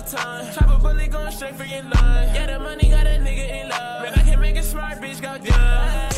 time. Chop a bullet going straight for your line. Yeah, the money got a nigga in love. Man, I can make a smart bitch go dumb.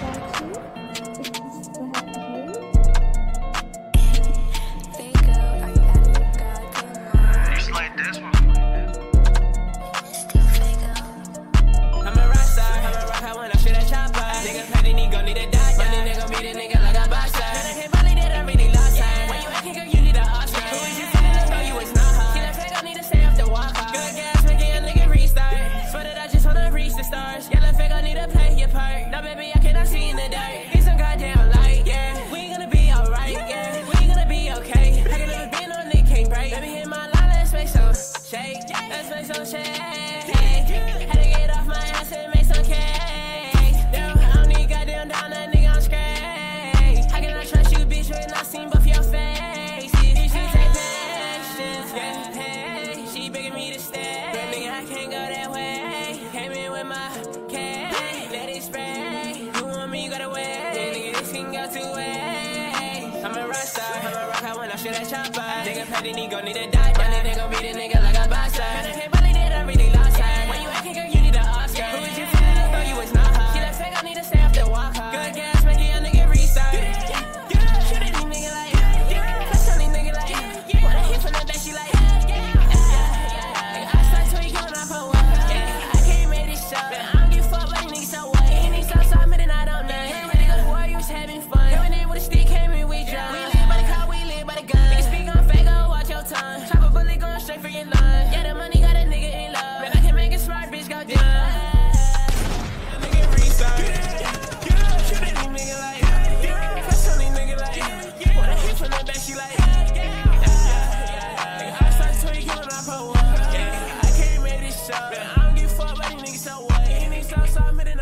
Nigga petty, nigga gon' need to die. My nigga gon' beat a nigga like a boxer. And I can't believe that I really lost her. When you acting, girl, you need an Oscar. Who is you feeling? Though you was not her. She left fake, I need to stay up to walk her. Good gas, make a nigga restart. Shoot at these nigga like, press on these nigga like, wanna hit from the back, she like, I start tweaking when I put one. I can't make this up. I don't give a fuck about these niggas, so what? These niggas so soft, and I don't know. Can't really go to war, you was having fun. Coming in with a stick, came in with drum. We live by the car, we live by the gun. Niggas speak on Faygo, watch your tongue. Chop a bullet going straight for your line. Yeah, the money got a nigga in love. Man, I can make a smart bitch go dumb. Nigga restart. Shoot at these nigga like, press on these nigga like, wanna hit from the back, she like, I start tweaking when I put one. I can't make this up. I don't give a fuck about these niggas, so what? These niggas so soft,